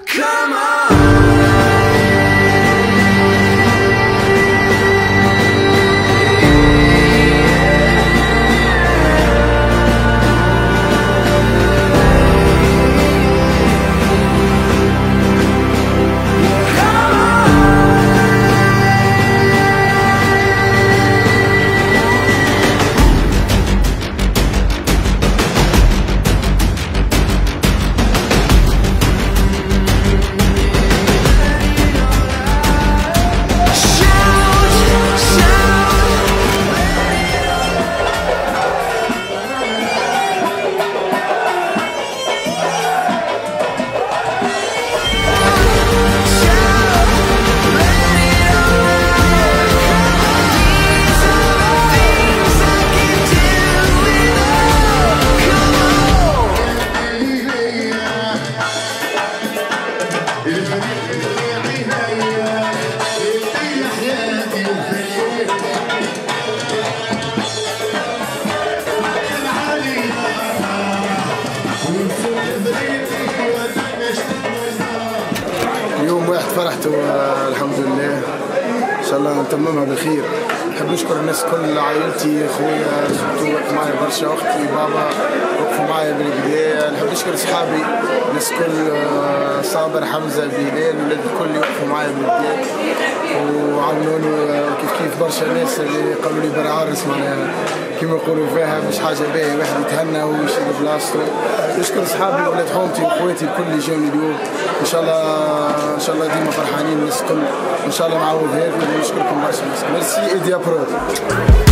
Come on. يوم واحد فرحت والحمد لله، ان شاء الله نتممها بالخير. نحب نشكر الناس كل، عائلتي، خويا سبتو وقفوا معايا برشا، اختي بابا وقفوا معايا بالبدايه. نحب نشكر اصحابي الناس كل، صابر، حمزه، بلال، ولاد الكل يوقفوا معايا بالبدايه وعاونوني كيف برشا ناس اللي قالوا لي برعارس، معناها كيما يقولوا فيها مش حاجه باهيه، واحد يتهنى ويشيل بلاصتو. نشكر اصحابي وولاد حومتي واخواتي الكل اللي جاوني اليوم. ان شاء الله ديما فرحانين الناس الكل، ان شاء الله نعوض هيك. ونشكركم برشا. ميرسي ايديا برو.